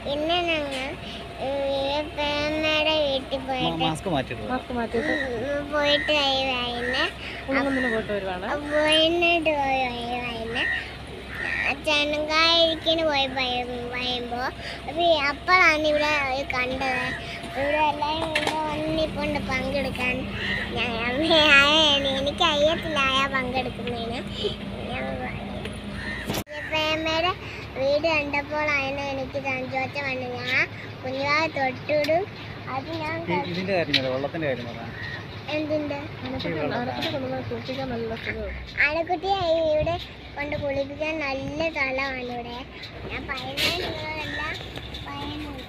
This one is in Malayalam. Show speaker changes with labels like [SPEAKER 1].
[SPEAKER 1] ഇന്ന് ഞങ്ങൾ പേമ്മയുടെ വീട്ടിൽ
[SPEAKER 2] മാസ്ക് മാറ്റിയിട്ട്
[SPEAKER 1] പോയിട്ട് വരുവായിരുന്നു. പോയിട്ട് വരുവായിരുന്നു. ചെനങ്കായിരിക്കിന് പോയി പറയുമ്പോൾ അപ്പോഴാണ് ഇവിടെ കണ്ടത്. ഇവിടെ എല്ലാവരും ഇവിടെ വന്നിപ്പോണ്ട് പങ്കെടുക്കാൻ. എനിക്ക് അറിയത്തില്ല ആയാ പങ്കെടുക്കുന്നതിന്. പേമ്മയുടെ വീട് കണ്ടപ്പോഴാണ് എനിക്ക് സന്തോഷം വന്നു. ഞാൻ കുഞ്ഞുവാ തൊട്ടിടും. അത് ഞാൻ എന്തിൻ്റെ ആനക്കുട്ടിയെ ഇവിടെ കൊണ്ട് കുളിപ്പിക്കാൻ നല്ല സ്ഥലമാണ് ഇവിടെ. ഞാൻ പറയുന്നത് നിങ്ങളെല്ലാം പറയുന്നുണ്ട്.